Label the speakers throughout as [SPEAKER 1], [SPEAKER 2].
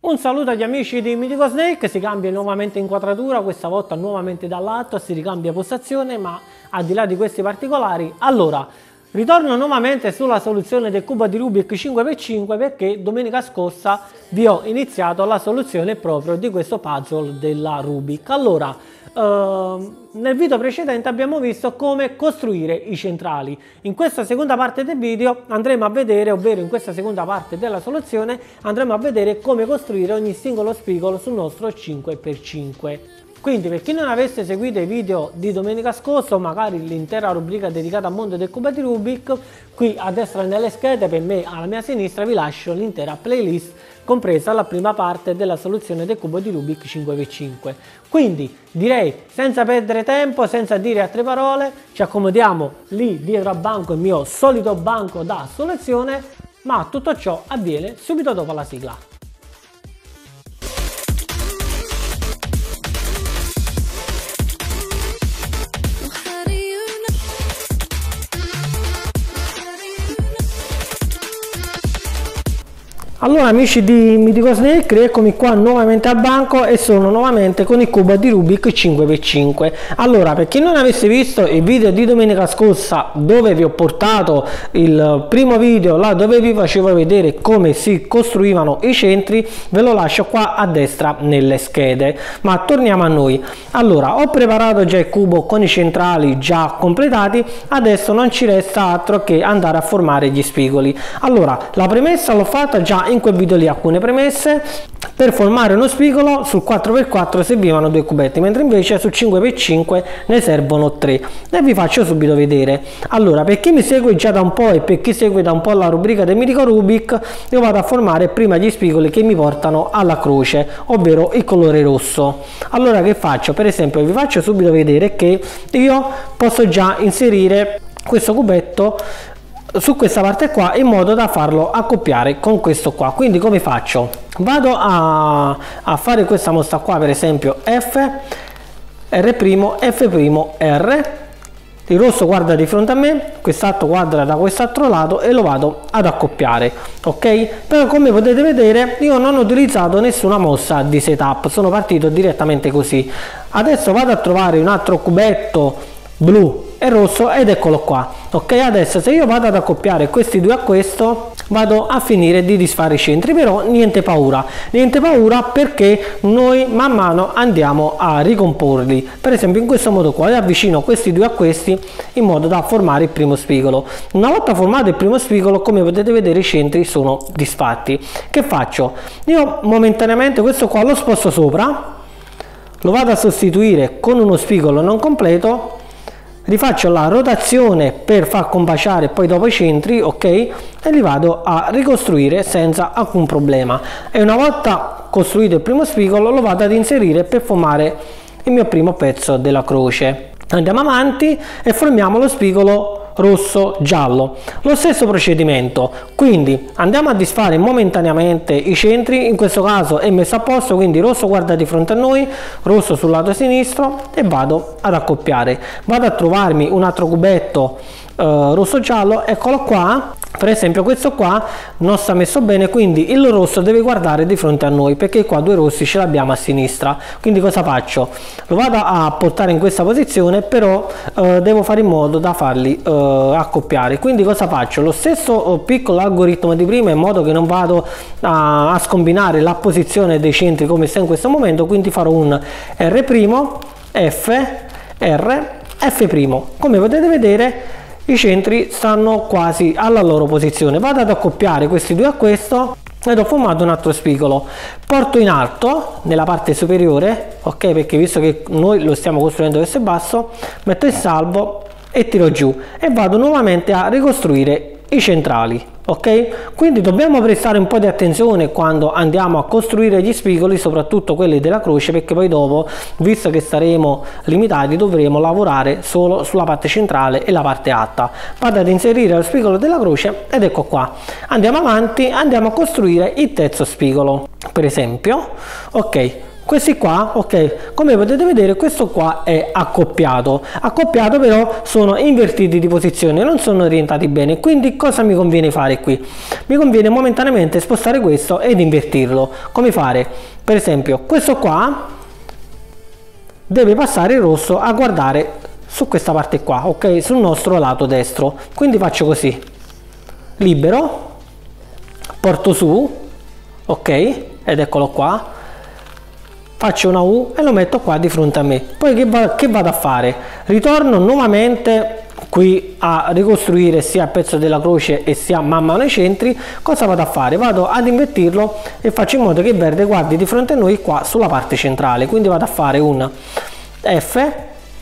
[SPEAKER 1] Un saluto agli amici di Mythical Snake, si cambia nuovamente inquadratura, questa volta nuovamente dall'alto, si ricambia postazione, ma al di là di questi particolari, allora, ritorno nuovamente sulla soluzione del cubo di Rubik 5x5 perché domenica scorsa vi ho iniziato la soluzione proprio di questo puzzle della Rubik. Allora, nel video precedente abbiamo visto come costruire i centrali. In questa seconda parte del video andremo a vedere, ovvero in questa seconda parte della soluzione, andremo a vedere come costruire ogni singolo spigolo sul nostro 5x5. Quindi per chi non avesse seguito i video di domenica scorsa o magari l'intera rubrica dedicata al mondo del cubo di Rubik, qui a destra nelle schede per me alla mia sinistra vi lascio l'intera playlist compresa la prima parte della soluzione del cubo di Rubik 5x5. Quindi direi senza perdere tempo, senza dire altre parole, ci accomodiamo lì dietro al banco, il mio solito banco da soluzione, ma tutto ciò avviene subito dopo la sigla. Allora amici di Mythical Snake, eccomi qua nuovamente al banco e sono nuovamente con il cubo di Rubik 5x5. Allora, per chi non avesse visto il video di domenica scorsa dove vi ho portato il primo video, là dove vi facevo vedere come si costruivano i centri, ve lo lascio qua a destra nelle schede. Ma torniamo a noi. Allora, ho preparato già il cubo con i centrali già completati, adesso non ci resta altro che andare a formare gli spigoli. Allora, la premessa l'ho fatta già in quel video lì, alcune premesse. Per formare uno spigolo sul 4x4 servivano 2 cubetti, mentre invece sul 5x5 ne servono 3 e vi faccio subito vedere. Allora, per chi mi segue già da un po' e per chi segue da un po' la rubrica del mitico Rubik, io vado a formare prima gli spigoli che mi portano alla croce, ovvero il colore rosso. Allora che faccio? Per esempio vi faccio subito vedere che io posso già inserire questo cubetto su questa parte qua in modo da farlo accoppiare con questo qua. Quindi come faccio? Vado a fare questa mossa qua, per esempio F, R', F', R, il rosso guarda di fronte a me, quest'altro guarda da quest'altro lato e lo vado ad accoppiare, ok? Però come potete vedere io non ho utilizzato nessuna mossa di setup, sono partito direttamente così. Adesso vado a trovare un altro cubetto blu e rosso ed eccolo qua, ok? Adesso se io vado ad accoppiare questi due a questo vado a finire di disfare i centri, però niente paura perché noi man mano andiamo a ricomporli. Per esempio in questo modo qua io avvicino questi due a questi in modo da formare il primo spigolo. Una volta formato il primo spigolo, come potete vedere, i centri sono disfatti. Che faccio? Io momentaneamente questo qua lo sposto sopra, lo vado a sostituire con uno spigolo non completo, rifaccio la rotazione per far combaciare poi dopo i centri, ok, e li vado a ricostruire senza alcun problema. E una volta costruito il primo spigolo lo vado ad inserire per formare il mio primo pezzo della croce. Andiamo avanti e formiamo lo spigolo rosso giallo, lo stesso procedimento. Quindi andiamo a disfare momentaneamente i centri, in questo caso è messo a posto, quindi rosso guarda di fronte a noi, rosso sul lato sinistro e vado ad accoppiare. Vado a trovarmi un altro cubetto rosso giallo, eccolo qua. Per esempio questo qua non sta messo bene, quindi il rosso deve guardare di fronte a noi perché qua due rossi ce l'abbiamo a sinistra. Quindi cosa faccio? Lo vado a portare in questa posizione, però devo fare in modo da farli accoppiare. Quindi cosa faccio? Lo stesso piccolo algoritmo di prima, in modo che non vado a scombinare la posizione dei centri come sta in questo momento. Quindi farò un R', F, R, F'. Come potete vedere i centri stanno quasi alla loro posizione. Vado ad accoppiare questi due a questo ed ho formato un altro spigolo. Porto in alto nella parte superiore, ok, perché visto che noi lo stiamo costruendo verso il basso, metto il salvo e tiro giù e vado nuovamente a ricostruire i centrali, ok? Quindi dobbiamo prestare un po' di attenzione quando andiamo a costruire gli spigoli, soprattutto quelli della croce, perché poi dopo, visto che saremo limitati, dovremo lavorare solo sulla parte centrale e la parte alta. Vado ad inserire lo spigolo della croce ed ecco qua. Andiamo avanti, andiamo a costruire il terzo spigolo. Per esempio, ok, Questi qua, ok, come potete vedere questo qua è accoppiato, però sono invertiti di posizione, non sono orientati bene. Quindi cosa mi conviene fare qui? Mi conviene momentaneamente spostare questo ed invertirlo. Come fare? Per esempio questo qua deve passare il rosso a guardare su questa parte qua, ok, sul nostro lato destro. Quindi faccio così, libero, porto su, ok, ed eccolo qua, faccio una U e lo metto qua di fronte a me. Poi che vado a fare? Ritorno nuovamente qui a ricostruire sia il pezzo della croce e sia man mano i centri. Cosa vado a fare? Vado ad invertirlo e faccio in modo che il verde guardi di fronte a noi qua sulla parte centrale. Quindi vado a fare un F,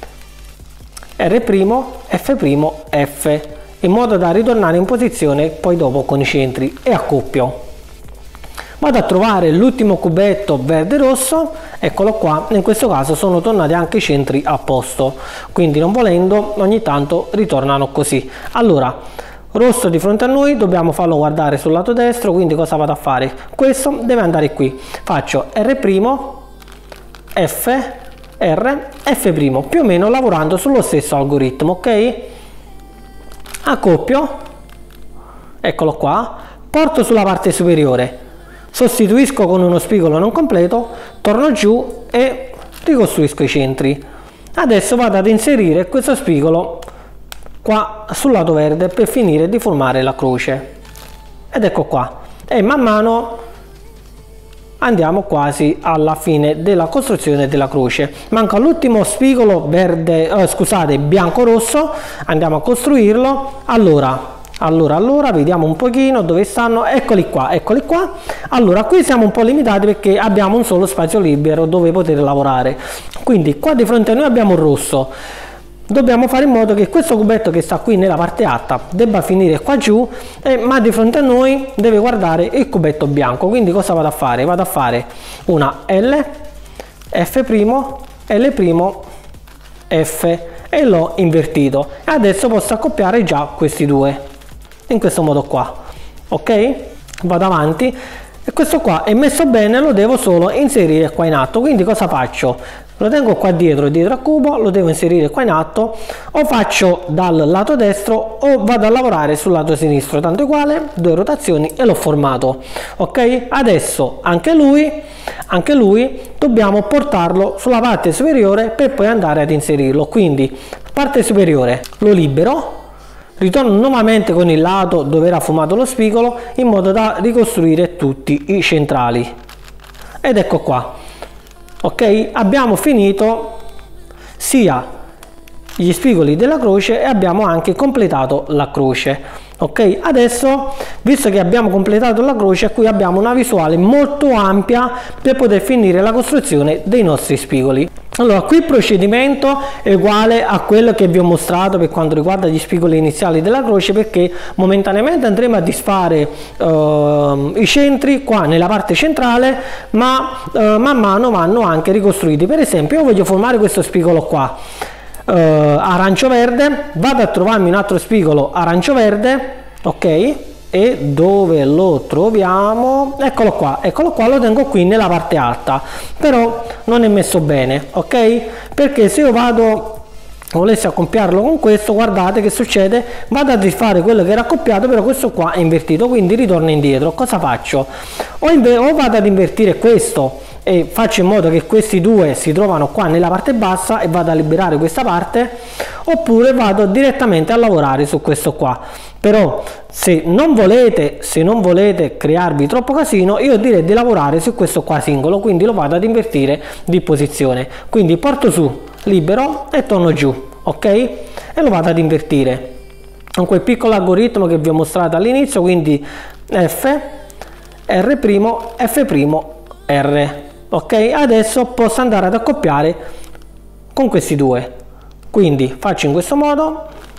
[SPEAKER 1] R', F', F, in modo da ritornare in posizione poi dopo con i centri, e accoppio. Vado a trovare l'ultimo cubetto verde rosso, eccolo qua. In questo caso sono tornati anche i centri a posto, quindi non volendo ogni tanto ritornano così. Allora, rosso di fronte a noi, dobbiamo farlo guardare sul lato destro, quindi cosa vado a fare? Questo deve andare qui, faccio R', F, R, F', più o meno lavorando sullo stesso algoritmo, ok? Accoppio, eccolo qua, porto sulla parte superiore, sostituisco con uno spigolo non completo, torno giù e ricostruisco i centri. Adesso vado ad inserire questo spigolo qua sul lato verde per finire di formare la croce, ed ecco qua, e man mano andiamo quasi alla fine della costruzione della croce. Manca l'ultimo spigolo verde, scusate, bianco rosso, andiamo a costruirlo. Allora, vediamo un pochino dove stanno. Eccoli qua. Allora, qui siamo un po' limitati perché abbiamo un solo spazio libero dove poter lavorare. Quindi qua di fronte a noi abbiamo il rosso. Dobbiamo fare in modo che questo cubetto che sta qui nella parte alta debba finire qua giù, ma di fronte a noi deve guardare il cubetto bianco. Quindi cosa vado a fare? Vado a fare una L, F', L', F, e l'ho invertito. E adesso posso accoppiare già questi due in questo modo qua, ok? Vado avanti e questo qua è messo bene, lo devo solo inserire qua in alto. Quindi cosa faccio? Lo tengo qua dietro al cubo, lo devo inserire qua in alto, o faccio dal lato destro o vado a lavorare sul lato sinistro, tanto uguale, 2 rotazioni e l'ho formato, ok? Adesso anche lui dobbiamo portarlo sulla parte superiore per poi andare ad inserirlo. Quindi parte superiore lo libero, ritorno nuovamente con il lato dove era formato lo spigolo in modo da ricostruire tutti i centrali, ed ecco qua. Ok, abbiamo finito sia gli spigoli della croce e abbiamo anche completato la croce. Ok, adesso, visto che abbiamo completato la croce, qui abbiamo una visuale molto ampia per poter finire la costruzione dei nostri spigoli. Allora, qui il procedimento è uguale a quello che vi ho mostrato per quanto riguarda gli spigoli iniziali della croce, perché momentaneamente andremo a disfare i centri qua nella parte centrale, ma man mano vanno anche ricostruiti. Per esempio, io voglio formare questo spigolo qua arancio verde, vado a trovarmi un altro spigolo arancio verde, ok, e dove lo troviamo? Eccolo qua, lo tengo qui nella parte alta, però non è messo bene, ok, perché se io volessi accoppiarlo con questo, guardate che succede, vado a rifare quello che era accoppiato, però questo qua è invertito, quindi ritorno indietro. Cosa faccio? O vado ad invertire questo e faccio in modo che questi due si trovano qua nella parte bassa e vado a liberare questa parte, oppure vado direttamente a lavorare su questo qua. Però se non volete crearvi troppo casino, io direi di lavorare su questo qua singolo, quindi lo vado ad invertire di posizione, quindi porto su, libero e torno giù, ok, e lo vado ad invertire con quel piccolo algoritmo che vi ho mostrato all'inizio. Quindi F, R', F', R, ok. Adesso posso andare ad accoppiare con questi due, quindi faccio in questo modo,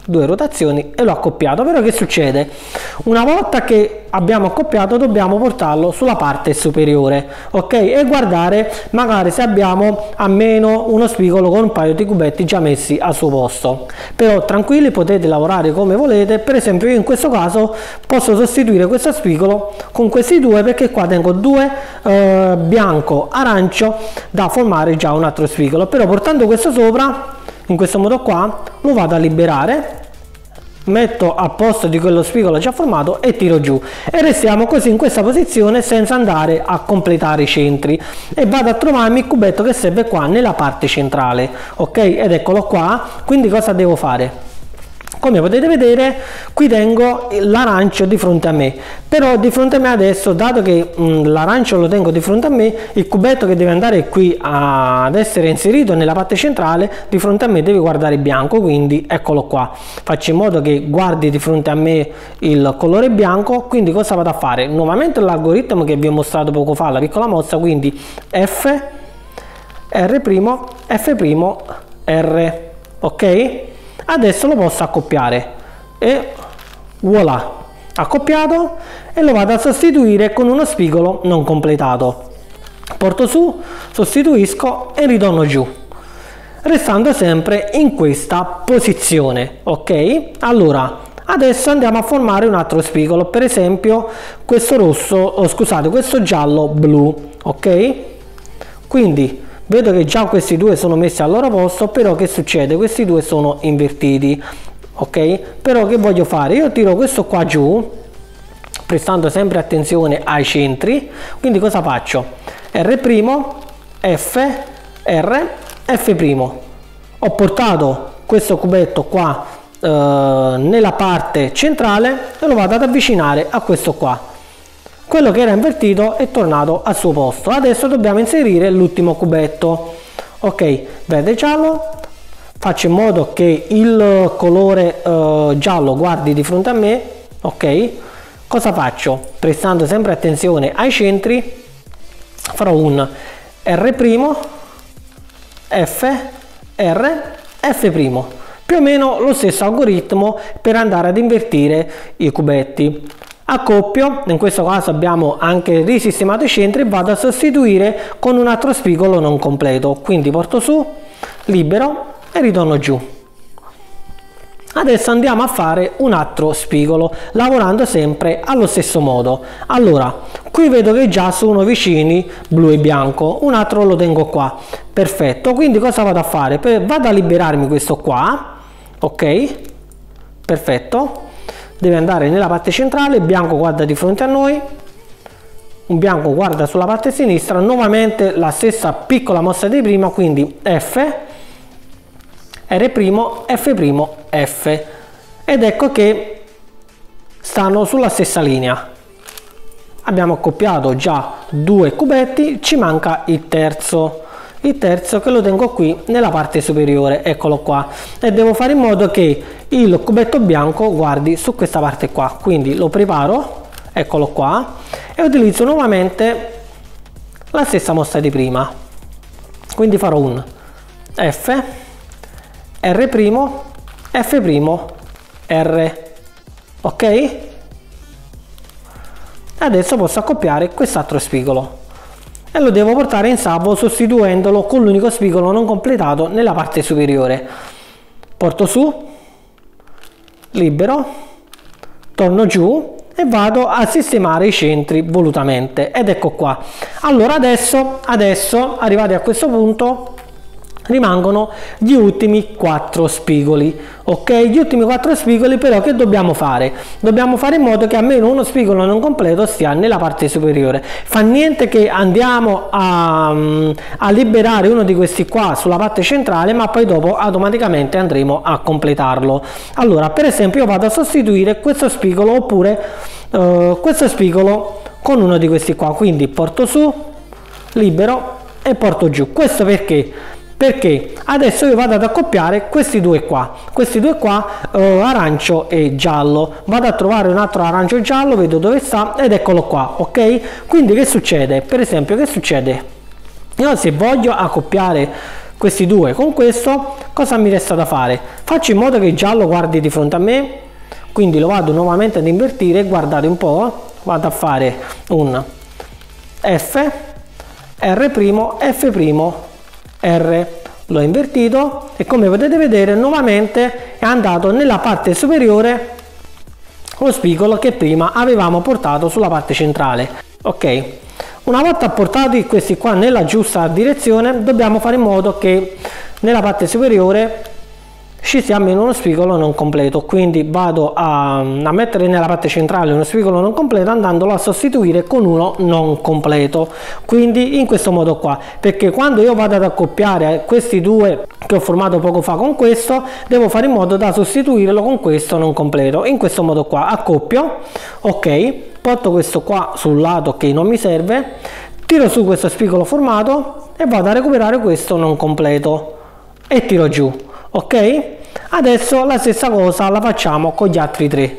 [SPEAKER 1] 2 rotazioni e l'ho accoppiato. Però che succede? Una volta che abbiamo accoppiato dobbiamo portarlo sulla parte superiore, ok, e guardare magari se abbiamo almeno uno spigolo con un paio di cubetti già messi al suo posto. Però tranquilli, potete lavorare come volete. Per esempio io in questo caso posso sostituire questo spigolo con questi due, perché qua tengo due bianco arancio da formare già un altro spigolo. Però portando questo sopra in questo modo qua lo vado a liberare, metto al posto di quello spigolo già formato e tiro giù, e restiamo così in questa posizione senza andare a completare i centri, e vado a trovarmi il cubetto che serve qua nella parte centrale, ok, ed eccolo qua. Quindi cosa devo fare? Come potete vedere qui tengo l'arancio di fronte a me, però di fronte a me adesso, dato che l'arancio lo tengo di fronte a me, il cubetto che deve andare qui ad essere inserito nella parte centrale di fronte a me deve guardare bianco, quindi eccolo qua. Faccio in modo che guardi di fronte a me il colore bianco. Quindi cosa vado a fare? Nuovamente l'algoritmo che vi ho mostrato poco fa, la piccola mossa, quindi F, R', F', R, ok? Adesso lo posso accoppiare e voilà, accoppiato, e lo vado a sostituire con uno spigolo non completato. Porto su, sostituisco e ritorno giù, restando sempre in questa posizione, ok? Allora adesso andiamo a formare un altro spigolo, per esempio questo rosso, scusate, questo giallo blu, ok? Quindi vedo che già questi due sono messi al loro posto, però che succede? Questi due sono invertiti, ok? Però che voglio fare? Io tiro questo qua giù, prestando sempre attenzione ai centri. Quindi cosa faccio? R', F, R, F'. Ho portato questo cubetto qua nella parte centrale e lo vado ad avvicinare a questo qua. Quello che era invertito è tornato al suo posto. Adesso dobbiamo inserire l'ultimo cubetto, ok, verde giallo. Faccio in modo che il colore giallo guardi di fronte a me, ok. Cosa faccio? Prestando sempre attenzione ai centri, farò un R', F, R, F', più o meno lo stesso algoritmo per andare ad invertire i cubetti. Accoppio, in questo caso abbiamo anche risistemato i centri, e vado a sostituire con un altro spigolo non completo. Quindi porto su, libero e ritorno giù. Adesso andiamo a fare un altro spigolo, lavorando sempre allo stesso modo. Allora, qui vedo che già sono vicini blu e bianco, un altro lo tengo qua, perfetto. Quindi cosa vado a fare? Vado a liberarmi questo qua, ok, perfetto. Deve andare nella parte centrale, il bianco guarda di fronte a noi, un bianco guarda sulla parte sinistra, nuovamente la stessa piccola mossa di prima, quindi F, R', F', F, ed ecco che stanno sulla stessa linea. Abbiamo accoppiato già due cubetti, ci manca il terzo che lo tengo qui nella parte superiore, eccolo qua, e devo fare in modo che il cubetto bianco guardi su questa parte qua. Quindi lo preparo, eccolo qua, e utilizzo nuovamente la stessa mossa di prima. Quindi farò un F, R', F', R, ok? Adesso posso accoppiare quest'altro spigolo e lo devo portare in salvo sostituendolo con l'unico spigolo non completato nella parte superiore. Porto su, libero, torno giù e vado a sistemare i centri volutamente, ed ecco qua. Allora adesso arrivati a questo punto rimangono gli ultimi 4 spigoli, ok? Gli ultimi 4 spigoli, però che dobbiamo fare? Dobbiamo fare in modo che almeno uno spigolo non completo stia nella parte superiore. Fa niente che andiamo a liberare uno di questi qua sulla parte centrale, ma poi dopo automaticamente andremo a completarlo. Allora, per esempio, io vado a sostituire questo spigolo oppure questo spigolo con uno di questi qua, quindi porto su, libero e porto giù. Questo perché adesso io vado ad accoppiare questi due qua, arancio e giallo. Vado a trovare un altro arancio e giallo, vedo dove sta ed eccolo qua, ok? Quindi che succede? Per esempio, che succede? Io se voglio accoppiare questi due con questo, cosa mi resta da fare? Faccio in modo che il giallo guardi di fronte a me, quindi lo vado nuovamente ad invertire, guardate un po', vado a fare un F, R', F', R, l'ho invertito e come potete vedere nuovamente è andato nella parte superiore lo spigolo che prima avevamo portato sulla parte centrale. Ok, una volta portati questi qua nella giusta direzione dobbiamo fare in modo che nella parte superiore ci sia almeno uno spigolo non completo, quindi vado a mettere nella parte centrale uno spigolo non completo andandolo a sostituire con uno non completo, quindi in questo modo qua, perché quando io vado ad accoppiare questi due che ho formato poco fa con questo, devo fare in modo da sostituirlo con questo non completo. In questo modo qua accoppio, ok, porto questo qua sul lato che non mi serve, tiro su questo spigolo formato e vado a recuperare questo non completo e tiro giù. Ok, adesso la stessa cosa la facciamo con gli altri tre.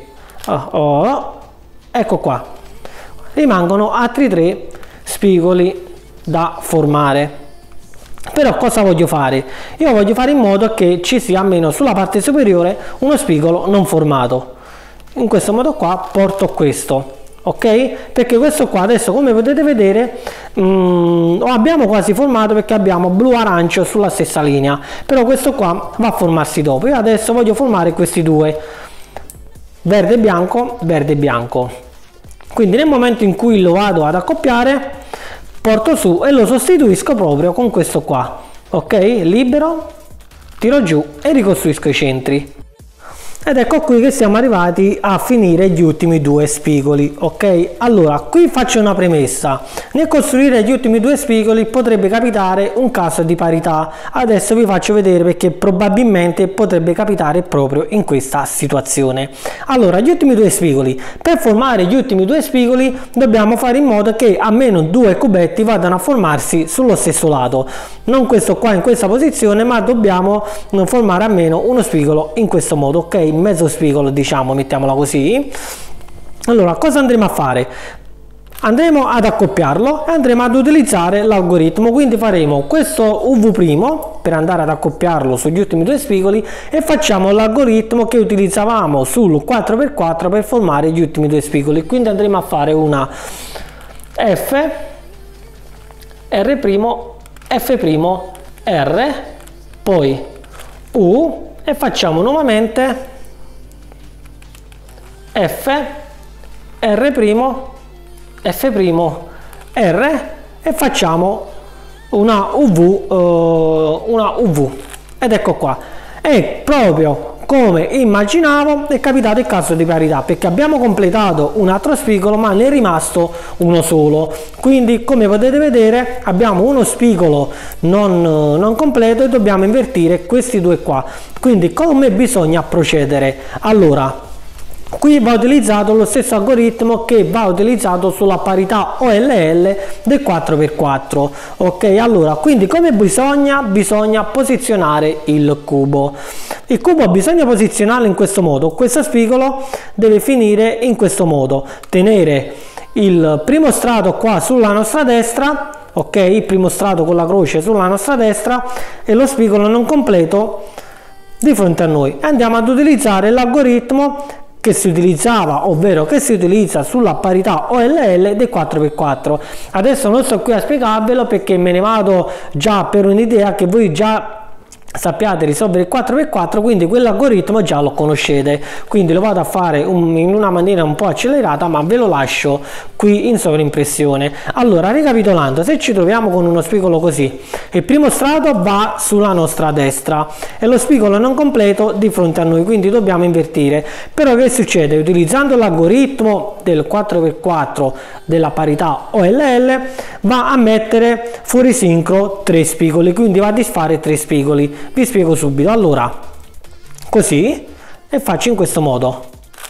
[SPEAKER 1] Ecco qua, rimangono altri tre spigoli da formare. Però cosa voglio fare? Io voglio fare in modo che ci sia almeno sulla parte superiore uno spigolo non formato. In questo modo qua porto questo, ok, perché questo qua adesso come potete vedere lo abbiamo quasi formato perché abbiamo blu arancio sulla stessa linea, però questo qua va a formarsi dopo. Io adesso voglio formare questi due, verde e bianco, quindi nel momento in cui lo vado ad accoppiare porto su e lo sostituisco proprio con questo qua, ok, libero, tiro giù e ricostruisco i centri. Ed ecco qui che siamo arrivati a finire gli ultimi due spigoli, ok? Allora, qui faccio una premessa. Nel costruire gli ultimi due spigoli potrebbe capitare un caso di parità. Adesso vi faccio vedere perché probabilmente potrebbe capitare proprio in questa situazione. Allora, gli ultimi due spigoli. Per formare gli ultimi due spigoli dobbiamo fare in modo che almeno due cubetti vadano a formarsi sullo stesso lato. Non questo qua in questa posizione, ma dobbiamo formare almeno uno spigolo in questo modo, ok? Mezzo spigolo, diciamo, mettiamola così. Allora, cosa andremo a fare? Andremo ad accoppiarlo e andremo ad utilizzare l'algoritmo, quindi faremo questo UV' per andare ad accoppiarlo sugli ultimi due spigoli e facciamo l'algoritmo che utilizzavamo sul 4x4 per formare gli ultimi due spigoli. Quindi andremo a fare una F, R', F', R, poi U e facciamo nuovamente F, R', F', R e facciamo una UV ed ecco qua. E proprio come immaginavo è capitato il caso di parità, perché abbiamo completato un altro spigolo ma ne è rimasto uno solo, quindi come potete vedere abbiamo uno spigolo non completo e dobbiamo invertire questi due qua. Quindi come bisogna procedere? Allora, qui va utilizzato lo stesso algoritmo che va utilizzato sulla parità OLL del 4x4, ok? Allora, quindi come bisogna posizionare il cubo bisogna posizionarlo in questo modo. Questo spigolo deve finire in questo modo, tenere il primo strato qua sulla nostra destra, ok, il primo strato con la croce sulla nostra destra e lo spigolo non completo di fronte a noi. Andiamo ad utilizzare l'algoritmo che si utilizzava, ovvero che si utilizza sulla parità OLL del 4x4. Adesso non sto qui a spiegarvelo perché me ne vado già per un'idea che voi già sappiate risolvere il 4x4, quindi quell'algoritmo già lo conoscete, quindi lo vado a fare in una maniera un po' accelerata, ma ve lo lascio qui in sovraimpressione. Allora, ricapitolando, se ci troviamo con uno spigolo così, il primo strato va sulla nostra destra e lo spigolo non completo di fronte a noi, quindi dobbiamo invertire. Però che succede? Utilizzando l'algoritmo del 4x4 della parità OLL va a mettere fuori sincro 3 spigoli, quindi va a disfare 3 spigoli. Vi spiego subito. Allora, così, e faccio in questo modo.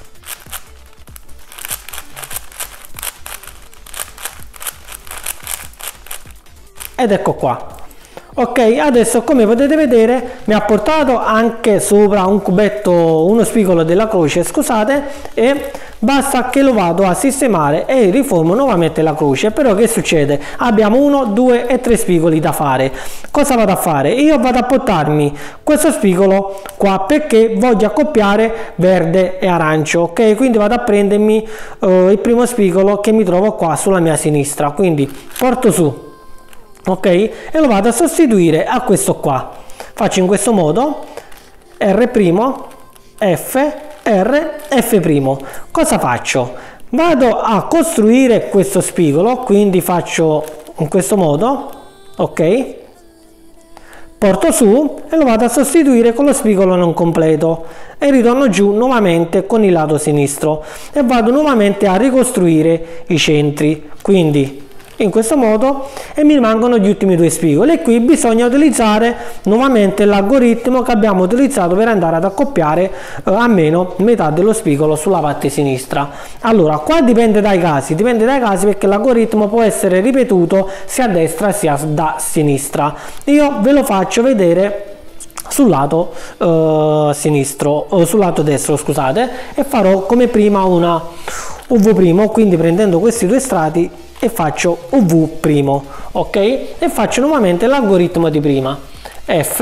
[SPEAKER 1] Ed ecco qua. Ok, adesso come potete vedere mi ha portato anche sopra un cubetto, uno spigolo della croce, scusate, e basta che lo vado a sistemare e riformo nuovamente la croce. Però che succede? Abbiamo 1, 2 e 3 spigoli da fare. Cosa vado a fare? Io vado a portarmi questo spigolo qua perché voglio accoppiare verde e arancio, ok? Quindi vado a prendermi il primo spigolo che mi trovo qua sulla mia sinistra, quindi porto su, ok, e lo vado a sostituire a questo qua. Faccio in questo modo: R', F, R, F'. Cosa faccio? Vado a costruire questo spigolo, quindi faccio in questo modo, ok, porto su e lo vado a sostituire con lo spigolo non completo e ritorno giù nuovamente con il lato sinistro e vado nuovamente a ricostruire i centri, quindi in questo modo, e mi rimangono gli ultimi 2 spigoli. E qui bisogna utilizzare nuovamente l'algoritmo che abbiamo utilizzato per andare ad accoppiare almeno metà dello spigolo sulla parte sinistra. Allora, qua dipende dai casi perché l'algoritmo può essere ripetuto sia a destra sia da sinistra. Io ve lo faccio vedere sul lato sinistro o sul lato destro, scusate, e farò come prima una UV', quindi prendendo questi 2 strati e faccio UV', ok, e faccio nuovamente l'algoritmo di prima: F,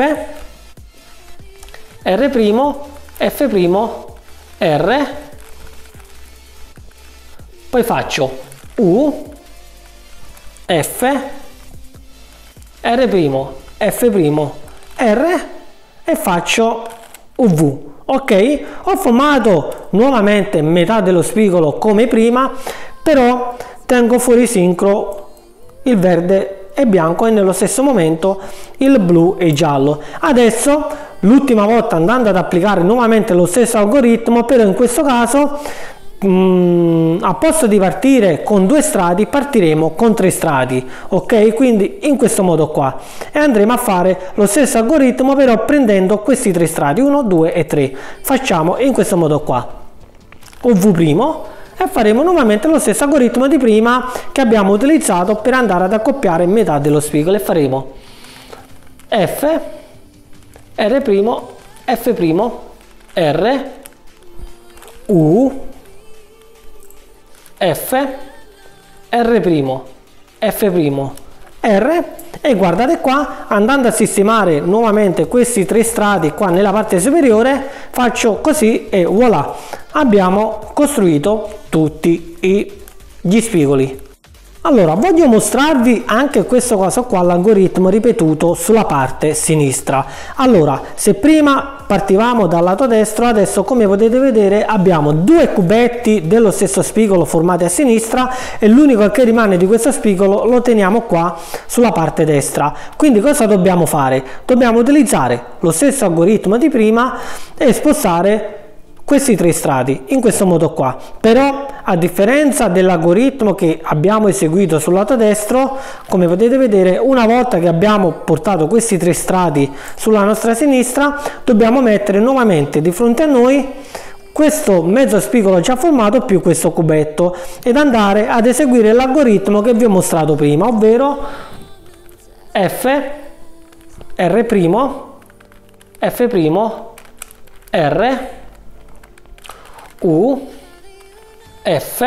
[SPEAKER 1] R', F', R, poi faccio U, F, R', F', R e faccio UV. Ok, ho formato nuovamente metà dello spigolo come prima, però tengo fuori sincro il verde e bianco e nello stesso momento il blu e giallo. Adesso l'ultima volta, andando ad applicare nuovamente lo stesso algoritmo, però in questo caso a posto di partire con 2 strati partiremo con 3 strati, ok, quindi in questo modo qua, e andremo a fare lo stesso algoritmo però prendendo questi 3 strati, 1, 2 e 3. Facciamo in questo modo qua UV' e faremo nuovamente lo stesso algoritmo di prima che abbiamo utilizzato per andare ad accoppiare metà dello spigolo, e faremo F, R', F', R, U, F, R', F', R, e guardate qua, andando a sistemare nuovamente questi 3 strati qua nella parte superiore, faccio così e voilà, abbiamo costruito tutti gli spigoli. Allora, voglio mostrarvi anche questo caso qua, l'algoritmo ripetuto sulla parte sinistra. Allora, se prima partivamo dal lato destro, adesso come potete vedere abbiamo 2 cubetti dello stesso spigolo formati a sinistra e l'unico che rimane di questo spigolo lo teniamo qua sulla parte destra. Quindi cosa dobbiamo fare? Dobbiamo utilizzare lo stesso algoritmo di prima e spostare questi 3 strati in questo modo qua. Però a differenza dell'algoritmo che abbiamo eseguito sul lato destro, come potete vedere, una volta che abbiamo portato questi 3 strati sulla nostra sinistra, dobbiamo mettere nuovamente di fronte a noi questo mezzo spigolo già formato più questo cubetto ed andare ad eseguire l'algoritmo che vi ho mostrato prima, ovvero F, R', F', R, U, F,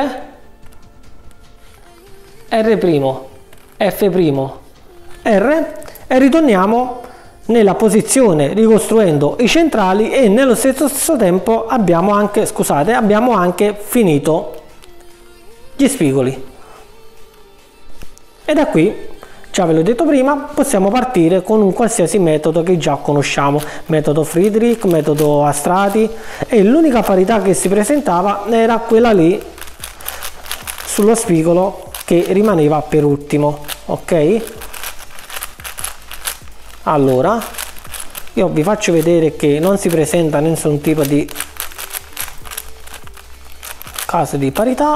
[SPEAKER 1] R', F', R, e ritorniamo nella posizione ricostruendo i centrali, e nello stesso tempo abbiamo anche finito gli spigoli. E da qui, già ve l'ho detto prima, possiamo partire con un qualsiasi metodo che già conosciamo, metodo Friedrich, metodo a strati, e l'unica parità che si presentava era quella lì sullo spigolo che rimaneva per ultimo, ok? Allora, io vi faccio vedere che non si presenta nessun tipo di caso di parità.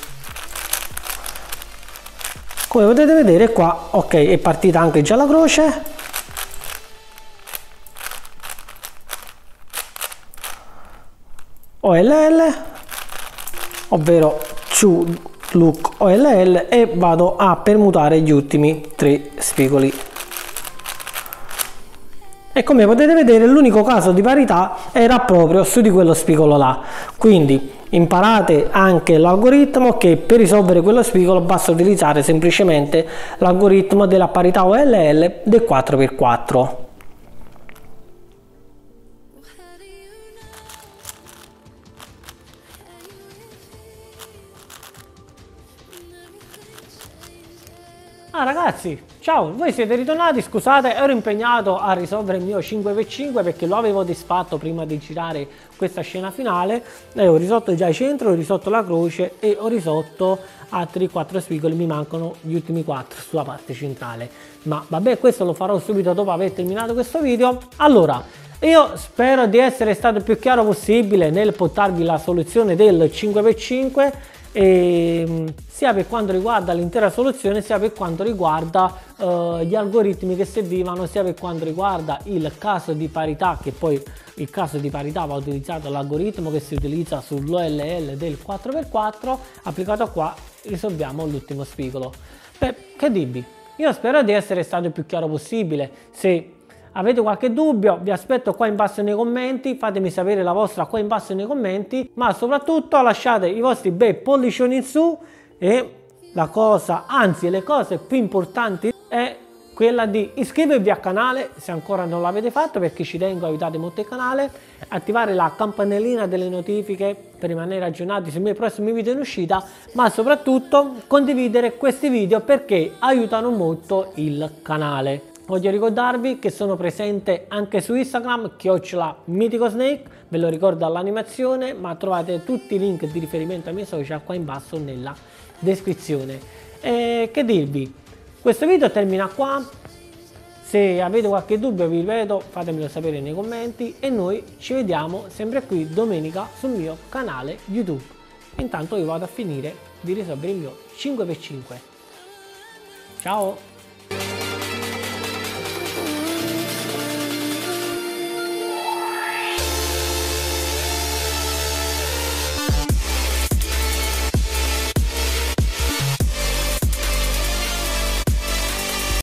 [SPEAKER 1] Come potete vedere qua, ok, è partita anche già la croce. OLL, ovvero to look OLL, e vado a permutare gli ultimi 3 spigoli. E come potete vedere l'unico caso di parità era proprio su di quello spigolo là. Quindi imparate anche l'algoritmo che per risolvere quello spigolo basta utilizzare semplicemente l'algoritmo della parità OLL del 4x4. Ragazzi, ciao, voi siete ritornati, scusate, ero impegnato a risolvere il mio 5x5 perché lo avevo disfatto prima di girare questa scena finale e ho risolto già il centro, ho risolto la croce e ho risolto altri 4 spigoli, mi mancano gli ultimi 4 sulla parte centrale. Ma vabbè, questo lo farò subito dopo aver terminato questo video. Allora, io spero di essere stato il più chiaro possibile nel portarvi la soluzione del 5x5 sia per quanto riguarda l'intera soluzione sia per quanto riguarda gli algoritmi che servivano, sia per quanto riguarda il caso di parità, che poi il caso di parità va utilizzato l'algoritmo che si utilizza sull'OLL del 4x4 applicato qua, risolviamo l'ultimo spigolo. Beh, che dirvi, io spero di essere stato il più chiaro possibile. Se avete qualche dubbio vi aspetto qua in basso nei commenti, fatemi sapere la vostra qua in basso nei commenti, ma soprattutto lasciate i vostri bei pollicioni in su e la cosa, anzi le cose più importanti è quella di iscrivervi al canale se ancora non l'avete fatto, perché ci tengo, aiutate molto il canale, attivare la campanellina delle notifiche per rimanere aggiornati sui miei prossimi video in uscita, ma soprattutto condividere questi video perché aiutano molto il canale. Voglio ricordarvi che sono presente anche su Instagram, @MiticoSnake, ve lo ricordo all'animazione, ma trovate tutti i link di riferimento ai miei social qua in basso nella descrizione. E che dirvi, questo video termina qua, se avete qualche dubbio vi ripeto fatemelo sapere nei commenti e noi ci vediamo sempre qui domenica sul mio canale YouTube. Intanto io vado a finire di risolvere il mio 5x5. Ciao!